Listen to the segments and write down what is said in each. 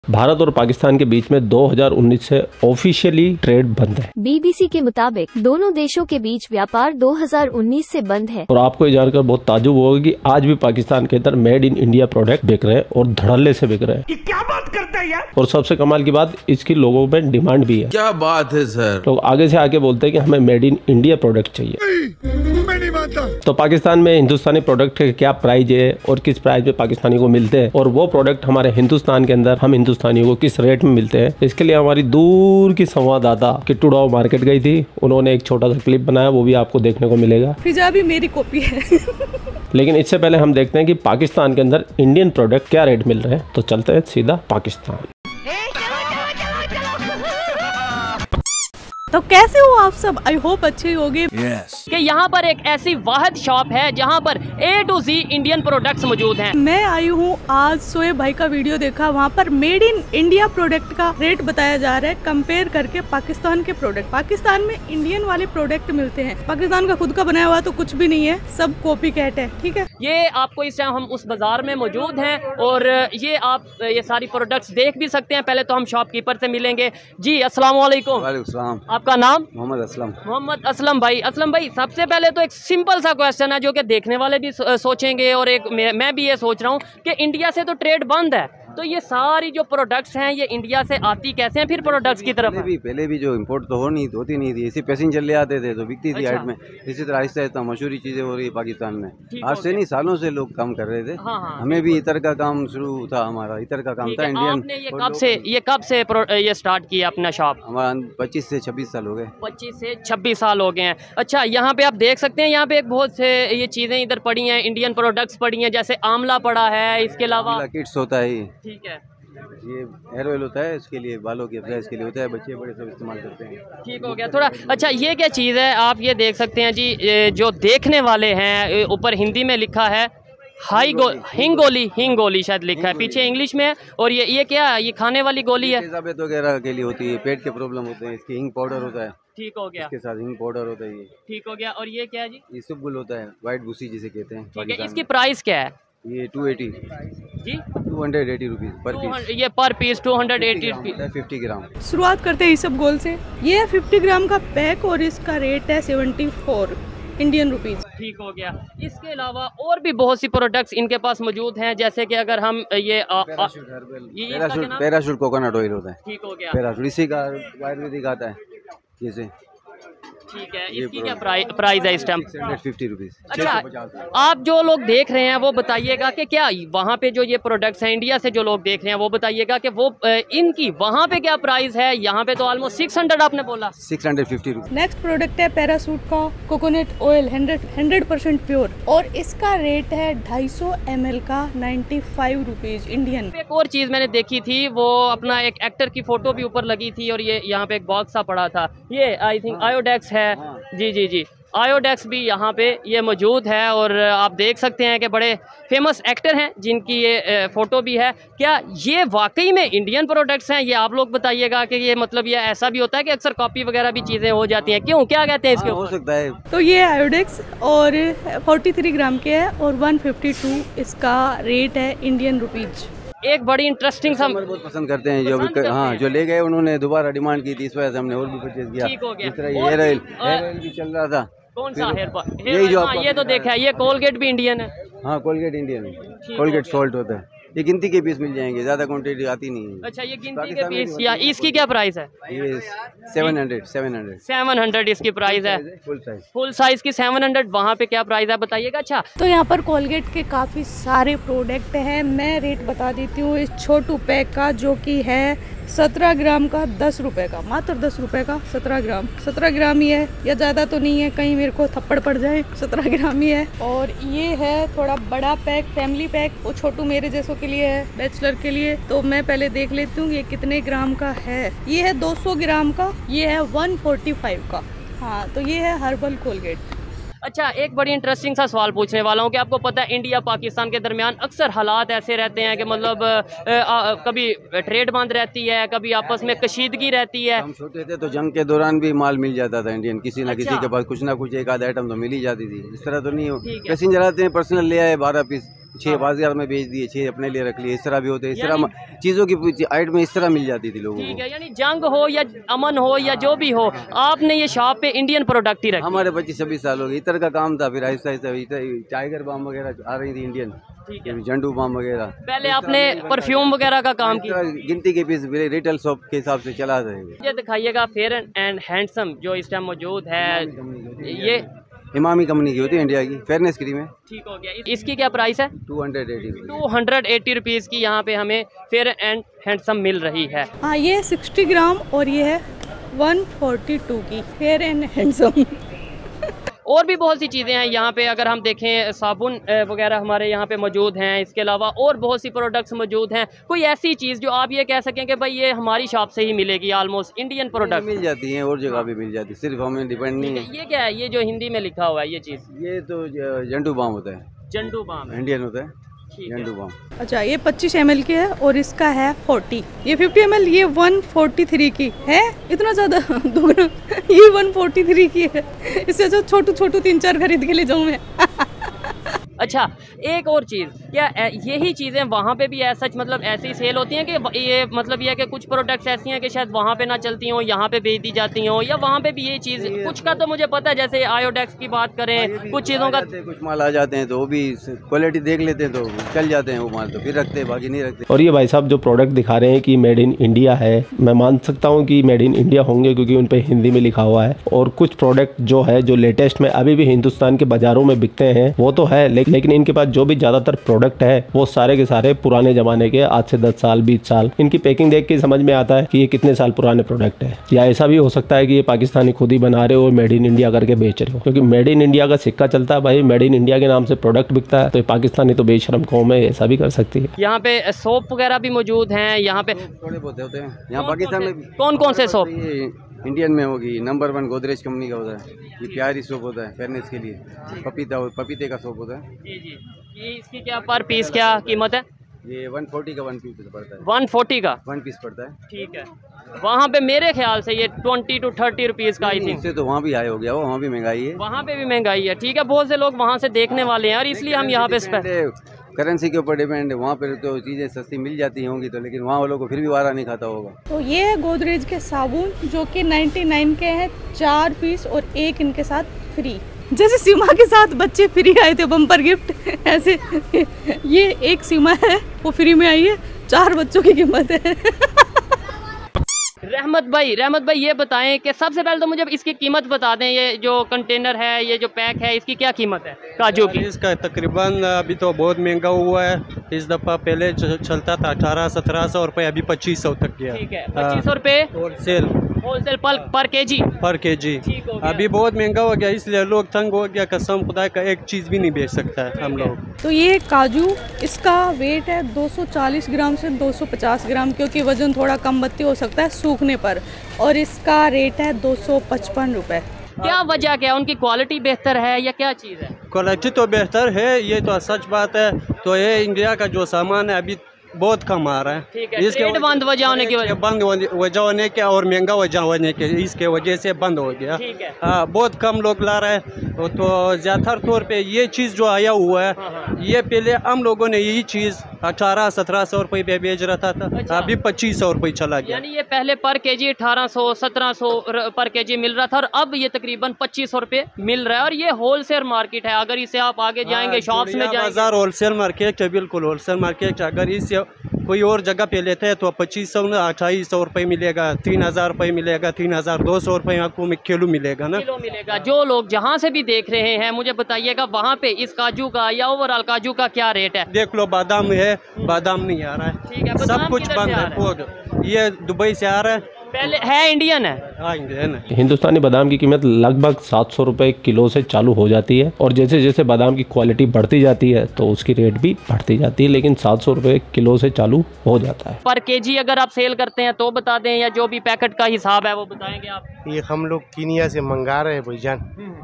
भारत और पाकिस्तान के बीच में 2019 से ऑफिशियली ट्रेड बंद है। बीबीसी के मुताबिक दोनों देशों के बीच व्यापार 2019 से बंद है। और आपको ये जानकर बहुत ताज्जुब होगा कि आज भी पाकिस्तान के अंदर मेड इन इंडिया प्रोडक्ट बिक रहे हैं और धड़ल्ले से बिक रहे हैं। ये क्या बात करता है यार। और सबसे कमाल की बात, इसकी लोगों में डिमांड भी है। क्या बात है सर। लोग आगे से आके बोलते हैं कि हमें मेड इन इंडिया प्रोडक्ट चाहिए। मैं नहीं मानता। तो पाकिस्तान में हिंदुस्तानी प्रोडक्ट के क्या प्राइस है और किस प्राइस में पाकिस्तानी को मिलते हैं, और वो प्रोडक्ट हमारे हिंदुस्तान के अंदर हम हिंदुस्तानियों को किस रेट में मिलते हैं, इसके लिए हमारी दूर की संवाददाता किट्टू राव मार्केट गई थी। उन्होंने एक छोटा सा क्लिप बनाया, वो भी आपको देखने को मिलेगा। हिजाबी मेरी कॉपी है। लेकिन इससे पहले हम देखते हैं कि पाकिस्तान के अंदर इंडियन प्रोडक्ट क्या रेट मिल रहे हैं। तो चलते हैं सीधा पाकिस्तान। तो कैसे हो आप सब? आई होप अच्छे ही होंगे। कि यहाँ पर एक ऐसी वाहिद शॉप है जहाँ पर A to Z Indian products मौजूद हैं। मैं आई हूँ आज सोएब भाई का वीडियो देखा, वहाँ पर मेड इन इंडिया प्रोडक्ट का रेट बताया जा रहा है कंपेयर करके पाकिस्तान के प्रोडक्ट। पाकिस्तान में इंडियन वाले प्रोडक्ट मिलते हैं, पाकिस्तान का खुद का बनाया हुआ तो कुछ भी नहीं है, सब कॉपी कैट है। ठीक है, ये आपको इस टाइम हम उस बाजार में मौजूद हैं और ये आप ये सारी प्रोडक्ट्स देख भी सकते हैं। पहले तो हम शॉपकीपर से मिलेंगे। जी अस्सलाम वालेकुम। वालेकुम। आपका नाम? मोहम्मद असलम। मोहम्मद असलम भाई। असलम भाई, सबसे पहले तो एक सिंपल सा क्वेश्चन है जो कि देखने वाले भी सोचेंगे और एक मैं भी ये सोच रहा हूँ कि इंडिया से तो ट्रेड बंद है, तो ये सारी जो प्रोडक्ट्स हैं ये इंडिया से आती कैसे हैं फिर प्रोडक्ट्स की तरफ? पहले भी जो इंपोर्ट तो होती नहीं थी, इसी पैसेंजर ले आते थे तो बिकती थी हाइट में। इसी तरह आहिस्ता आहिस्ता मशहूरी चीजें हो रही है पाकिस्तान में। आज से नहीं, सालों से लोग काम कर रहे थे। हाँ, हमें भी इतर का काम शुरू था, हमारा इतर का काम था इंडियन। आपने ये कब से ये स्टार्ट किया अपना शॉप? हमारा 25 से 26 साल हो गए। 25 से 26 साल हो गए हैं। अच्छा, यहाँ पे आप देख सकते हैं, यहाँ पे एक बहुत से ये चीजें इधर पड़ी हैं, इंडियन प्रोडक्ट्स पड़ी हैं, जैसे आंवला पड़ा है, इसके अलावा किट्स होता है। ठीक है, ये हेयर ऑयल होता है, इसके लिए बालों की अप्लाई के लिए होता है, बच्चे बड़े सब इस्तेमाल करते हैं। ठीक हो गया थोड़ा। अच्छा, ये क्या चीज़ है? आप ये देख सकते हैं जी, जो देखने वाले हैं ऊपर हिंदी में लिखा है हिंगोली शायद लिखा है, पीछे इंग्लिश में है। और ये क्या, ये खाने वाली गोली है? तेजाब वगैरह के लिए होती है, पेट के प्रॉब्लम होते हैं, इसकी हिंग पाउडर होता है। ठीक हो गया, इसके साथ हिंग पाउडर होता है। ये ठीक हो गया। और ये क्या है जी? ये सुबुल होता है, व्हाइट भूसी जिसे कहते हैं। ठीक है, इसकी प्राइस क्या है? ये 280 जी, 280 रुपीज पर पीस। ये पर पीस 280 रुपीज, 50 ग्राम। शुरुआत करते हैं सब गोल से। ये है 50 ग्राम का पैक और इसका रेट है 74 इंडियन रुपीज। ठीक हो गया। इसके अलावा और भी बहुत सी प्रोडक्ट्स इनके पास मौजूद हैं, जैसे कि अगर हम ये पैराशूट कोकोनट ऑयल होता है। ठीक हो गया। पैराशूट इसी का आयुर्वेदिक आता है जैसे। ठीक है, इसकी क्या प्राइस है इस टाइम? 650 रुपीज। अच्छा, आप जो लोग देख रहे हैं वो बताइएगा कि क्या वहाँ पे जो ये प्रोडक्ट्स हैं इंडिया से जो लोग देख रहे हैं वो बताइएगा कि वो इनकी वहाँ पे क्या प्राइस है? यहाँ पे तो ऑलमोस्ट 600 आपने बोला। 650 रुपीज। नेक्स्ट प्रोडक्ट है पैराशूट का कोकोनट ऑयल 100% प्योर और इसका रेट है 250 ml का 95 रुपीज इंडियन। एक और चीज़ मैंने देखी थी, वो अपना एक एक्टर की फोटो भी ऊपर लगी थी और ये यहाँ पे एक बॉक्स सा पड़ा था, ये आई थिंक आयोडेक्स है। जी, आयोडेक्स भी यहाँ पे ये मौजूद है और आप देख सकते हैं कि बड़े फेमस एक्टर हैं जिनकी ये फ़ोटो भी है। क्या ये वाकई में इंडियन प्रोडक्ट्स हैं? ये आप लोग बताइएगा कि ये मतलब ये ऐसा भी होता है कि अक्सर कॉपी वगैरह भी चीज़ें हो जाती हैं, क्यों, क्या कहते हैं इसके? हो सकता है। तो ये आयोडेक्स और 43 ग्राम के है और 152 इसका रेट है इंडियन रुपीज। एक बड़ी इंटरेस्टिंग सा बहुत पसंद करते हैं जो भी, हाँ, जो ले गए उन्होंने दोबारा डिमांड की थी, इस वजह से हमने और भी परचेज किया। ठीक हो गया। इस तरह हेयर ऑयल भी चल रहा था। कौन सा हेयर यही जो ये तो देखा है, ये कोलगेट भी इंडियन है। हाँ, कोलगेट इंडियन है, कोलगेट सॉल्ट होता है। ये गिनती के पीस मिल जाएंगे, ज्यादा क्वांटिटी आती नहीं है। अच्छा, ये गिनती के पीस या इसकी क्या प्राइस है? ये 700 इसकी प्राइस है। फुल साइज की 700। वहाँ पे क्या प्राइस है बताइएगा। अच्छा, तो यहाँ पर कोलगेट के काफ़ी सारे प्रोडक्ट हैं, मैं रेट बता देती हूँ। इस छोटू पैक का जो कि है 17 ग्राम का 10 रुपये का, मात्र 10 रुपये का 17 ग्राम ही है, या ज़्यादा तो नहीं है, कहीं मेरे को थप्पड़ पड़ जाए। 17 ग्राम ही है। और ये है थोड़ा बड़ा पैक, फैमिली पैक, वो छोटू मेरे जैसों के लिए है, बैचलर के लिए। तो मैं पहले देख लेती हूँ ये कितने ग्राम का है। ये है 200 ग्राम का, ये है 145 का। हाँ, तो ये है हर्बल कोलगेट। अच्छा, एक बड़ी इंटरेस्टिंग सा सवाल पूछने वाला हूँ कि आपको पता है इंडिया पाकिस्तान के दरमियान अक्सर हालात ऐसे रहते हैं कि मतलब कभी ट्रेड बंद रहती है, कभी आपस में कशीदगी रहती है। हम छोटे थे तो जंग के दौरान भी माल मिल जाता था इंडियन, किसी ना किसी के पास कुछ ना कुछ एक आध आइटम तो मिल ही जाती थी। इस तरह तो नहीं हो, पैसेंजर आते हैं पर्सनल ले आए 12 पीस, 6 बाजार में बेच दिए, 6 अपने लिए रख लिए, इस तरह भी होते हैं। इस तरह चीज़ों की आइटम इस तरह मिल जाती थी लोगों को। ठीक है, यानी जंग हो या अमन हो या जो भी हो, आपने ये शॉप पे इंडियन प्रोडक्ट ही रखी। हमारे 25-26 साल हो गए, इतर का काम था, फिर आहिस्ता आहिस्ता टाइगर बाम वगैरह आ रही थी इंडियन, ठीक है, झंडू बाम वगैरह। पहले आपने परफ्यूम वगैरह का काम किया, गिनती के पीस रिटेल शॉप के हिसाब से चला रहे। ये दिखाइएगा फेयर एंड हैंडसम जो इस टाइम मौजूद है, ये इमामी कंपनी की होती है इंडिया की, फेयरनेस क्रीम है। ठीक हो गया। इसकी क्या प्राइस है? 280 रुपीज़ की यहाँ पे हमें फेयर एंड हैंडसम मिल रही है। हाँ, ये 60 ग्राम और ये है 142 की फेयर एंड हैंडसम। और भी बहुत सी चीज़ें हैं यहाँ पे, अगर हम देखें साबुन वगैरह हमारे यहाँ पे मौजूद हैं। इसके अलावा और बहुत सी प्रोडक्ट्स मौजूद हैं। कोई ऐसी चीज़ जो आप ये कह सकें कि भाई ये हमारी शॉप से ही मिलेगी, ऑलमोस्ट इंडियन प्रोडक्ट मिल जाती हैं, और जगह भी मिल जाती है, सिर्फ हमें डिपेंड नहीं है। ये क्या है, ये जो हिंदी में लिखा हुआ है ये चीज़? ये तो झंडू बाम होता है, झंडू बाम इंडियन होता है झंडू बाम। अच्छा, ये 25 ml की है और इसका है 40। ये 50 ml, ये 143 की है। इतना ज़्यादा दोगुना, ये 143 की है। इससे अच्छा छोटू 3-4 खरीद के ले जाऊँ मैं। अच्छा, एक और चीज़, क्या यही चीज़ें वहाँ पे भी ऐसा मतलब ऐसी सेल होती हैं कि ये मतलब ये है कि कुछ प्रोडक्ट्स ऐसी हैं कि शायद वहाँ पे ना चलती हों, यहाँ पे बेच दी जाती हों, या वहाँ पे भी ये चीज़ कुछ का तो मुझे पता है, जैसे आयोडेक्स की बात करें, कुछ चीज़ों का कुछ माल आ जाते हैं तो वो भी क्वालिटी देख लेते हैं तो चल जाते हैं वो माल, तो फिर रखते हैं, बाकी नहीं रखते। और ये भाई साहब जो प्रोडक्ट दिखा रहे हैं कि मेड इन इंडिया है, मैं मान सकता हूँ कि मेड इन इंडिया होंगे क्योंकि उन पर हिंदी में लिखा हुआ है। और कुछ प्रोडक्ट जो है जो लेटेस्ट में अभी भी हिंदुस्तान के बाजारों में बिकते हैं वो तो है, लेकिन इनके पास जो भी ज्यादातर प्रोडक्ट है वो सारे के सारे पुराने जमाने के, आज से 10 साल 20 साल। इनकी पैकिंग देख के समझ में आता है कि ये कितने साल पुराने प्रोडक्ट है। या ऐसा भी हो सकता है कि ये पाकिस्तानी खुद ही बना रहे हो और मेड इन इंडिया करके बेच रहे हो, क्योंकि मेड इन इंडिया का सिक्का चलता है भाई, मेड इन इंडिया के नाम से प्रोडक्ट बिकता है, तो पाकिस्तानी तो बेशरम कौम है, ऐसा भी कर सकती है। यहाँ पे सोप वगैरह भी मौजूद हैं। यहाँ पे थोड़े बहुत होते हैं यहाँ पाकिस्तान में। कौन कौन से सोप? इंडियन में होगी नंबर 1 गोदरेज कंपनी का होता है, ये प्यारी सोप होता है फेयरनेस के लिए, पपीते का सोप होता है। जी जी, ये इसकी क्या पर पीस क्या कीमत है? ये 140 का 1 पीस पड़ता है। 140 का 1 पीस पड़ता है। ठीक है। वहाँ पे मेरे ख्याल से ये 20 to 30 रुपीज़ का आई थिंक। इससे तो वहाँ भी हाई हो गया, वहाँ भी महंगाई है, वहाँ पे भी महंगाई है। ठीक है, बहुत से लोग वहाँ से देखने वाले हैं और इसलिए हम यहाँ पे करेंसी के ऊपर डिपेंड है। वहाँ पर तो चीज़ें सस्ती मिल जाती होंगी तो, लेकिन वहाँ वालों को फिर भी वारा नहीं खाता होगा। तो ये है गोदरेज के साबुन जो कि 99 के हैं, 4 पीस और 1 इनके साथ फ्री। जैसे सीमा के साथ बच्चे फ्री आए थे बम्पर गिफ्ट, ऐसे ये एक सीमा है वो फ्री में आई है, 4 बच्चों की कीमत है। रहमत भाई ये बताएं कि सबसे पहले तो मुझे इसकी कीमत बता दें। ये जो कंटेनर है, ये जो पैक है, इसकी क्या कीमत है काजू की? इसका तकरीबन अभी तो बहुत महंगा हुआ है। इस दफ़ा पहले चलता था 1800-1700 रुपये, अभी 2500 तक गया। ठीक है, 2500 रुपये होलसेल पर केजी। अभी बहुत महंगा हो गया, इसलिए लोग तंग हो गया। कसम खुदा का एक चीज़ भी नहीं बेच सकता है हम लोग। तो ये काजू, इसका वेट है 240 ग्राम से 250 ग्राम, क्योंकि वजन थोड़ा कम बत्ती हो सकता है सूखने पर, और इसका रेट है 255 रुपये। क्या वजह क्या है? उनकी क्वालिटी बेहतर है या क्या चीज़ है? क्वालिटी तो बेहतर है, ये तो सच बात है। तो ये इंडिया का जो सामान है अभी बहुत कम आ रहा है। ठीक है, इसके बंद वजह होने की वजह होने के और महंगा वजह होने के, इसके वजह से बंद हो गया। ठीक है। हाँ, बहुत कम लोग ला रहे हैं। तो ज़्यादातर तौर पे ये चीज़ जो आया हुआ है, ये पहले हम लोगों ने यही चीज़ 1800-1700 रुपये पे बेच रहा था। अच्छा। अभी 2500 रुपये चला गया। यानी ये पहले पर केजी 1800-1700 पर केजी मिल रहा था और अब ये तकरीबन 2500 रुपये मिल रहा है। और ये होलसेल मार्केट है। अगर इसे आप आगे जाएंगे शॉप्स में जाएंगे, बाजार होलसेल मार्केट है, बिल्कुल होलसेल मार्केट। अगर इससे कोई और जगह पे लेते हैं तो 2500 में 2800 रुपये मिलेगा, 3000 रुपये मिलेगा, 3200 रुपये आपको किलो मिलेगा ना, किलो मिलेगा। जो लोग जहाँ से भी देख रहे हैं, मुझे बताइएगा वहाँ पे इस काजू का या ओवरऑल काजू का क्या रेट है? देख लो, बादाम है, बादाम नहीं आ रहा है। ठीक है, सब कुछ बंद है। ये दुबई से आ रहा है, पहले है इंडियन है। हाँ, इंडियन है। हिंदुस्तानी बादाम की कीमत लगभग 700 रुपये किलो से चालू हो जाती है, और जैसे जैसे बादाम की क्वालिटी बढ़ती जाती है तो उसकी रेट भी बढ़ती जाती है, लेकिन 700 रुपये किलो से चालू हो जाता है। पर केजी अगर आप सेल करते हैं तो बता दें, या जो भी पैकेट का हिसाब है वो बताएंगे आप? ये हम लोग कीनिया से मंगा रहे हैं भाईजान,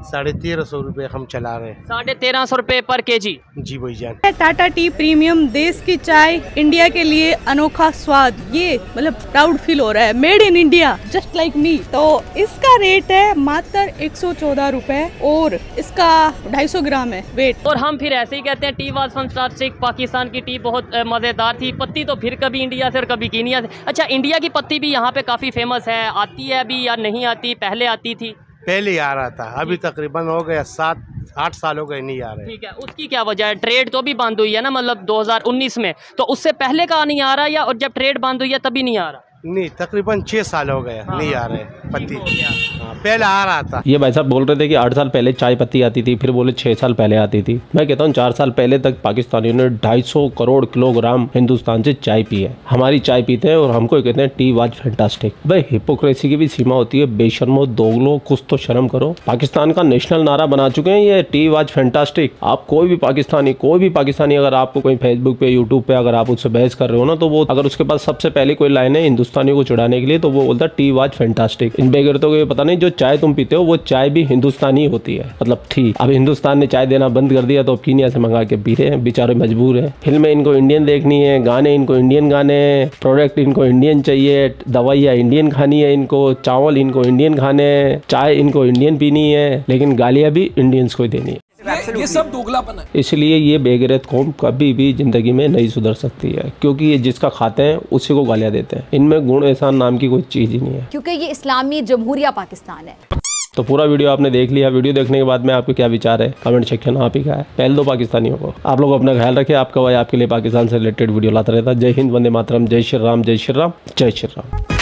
1350 रुपये हम चला रहे हैं। 1350 रुपये पर केजी। जी भाईजान। टाटा टी प्रीमियम, देश की चाय, इंडिया के लिए अनोखा स्वाद। ये मतलब प्राउड फील हो रहा है, made in in India just like me. तो इसका रेट है मात्र 114 रुपए और इसका 250 ग्राम है वेट। और हम फिर ऐसे ही कहते हैं टी वाज फैंटास्टिक, पाकिस्तान की टी बहुत मज़ेदार थी। पत्ती तो फिर कभी इंडिया से और कभी कीनिया से। अच्छा, इंडिया की पत्ती भी यहाँ पे काफ़ी फेमस है, आती है अभी या नहीं आती? पहले आती थी, पहले आ रहा था, अभी तकरीबन हो गया 7-8 साल हो गए नहीं आ रहे। ठीक है, उसकी क्या वजह है? ट्रेड तो भी बंद हुई है ना, मतलब 2019 में, तो उससे पहले का नहीं आ रहा या और जब ट्रेड बंद हुई है तभी नहीं आ रहा? नहीं, तकरीबन 6 साल हो गए नहीं आ रहे पत्ती। पहले आ रहा था। ये भाई साहब बोल रहे थे कि 8 साल पहले चाय पत्ती आती थी, फिर बोले 6 साल पहले आती थी। मैं कहता हूँ 4 साल पहले तक पाकिस्तानियों ने 250 करोड़ किलोग्राम हिंदुस्तान से चाय पी है। हमारी चाय पीते हैं और हमको कहते हैं टी वाज फैंटास्टिक। भाई हिपोक्रेसी की भी सीमा होती है। बेशर्मो, दोगलो, कुछ तो शर्म करो। पाकिस्तान का नेशनल नारा बना चुके हैं ये टी वाज फैंटास्टिक। आप कोई भी पाकिस्तानी अगर आपको कोई फेसबुक पे, यूट्यूब पे अगर आप उससे बहस कर रहे हो ना, तो वो अगर उसके पास सबसे पहले कोई लाइन है हिंदुस्तानियों को चिढ़ाने के लिए, तो वो बोलता टी वाज फैंटास्टिक। इन बेगरतों को पता नहीं जो चाय तुम पीते हो वो चाय भी हिंदुस्तानी होती है, मतलब थी। अब हिंदुस्तान ने चाय देना बंद कर दिया तो अब कीनिया से मंगा के पी रहे हैं, बेचारे मजबूर हैं। फिल्में इनको इंडियन देखनी है, गाने इनको इंडियन गाने, प्रोडक्ट इनको इंडियन चाहिए, दवाइयाँ इंडियन खानी है इनको, चावल इनको इंडियन खाने, चाय इनको इंडियन पीनी है, लेकिन गालियाँ भी इंडियंस को ही देनी है। ये सब दोगलापन है। इसलिए ये बेगैरत कौम कभी भी जिंदगी में नहीं सुधर सकती है, क्योंकि ये जिसका खाते हैं उसी को गालियाँ देते हैं। इनमें गुण एहसान नाम की कोई चीज ही नहीं है, क्योंकि ये इस्लामी जमहूरिया पाकिस्तान है। तो पूरा वीडियो आपने देख लिया। वीडियो देखने के बाद में आपके क्या विचार है कमेंट सेक्शन आप ही का है। पहले दो पाकिस्तानियों को, आप लोग अपना ख्याल रखें। आपका भाई आपके लिए पाकिस्तान से रिलेटेड वीडियो लाता रहता है। जय हिंद, वंदे मातरम, जय श्री राम, जय श्री राम, जय श्री राम।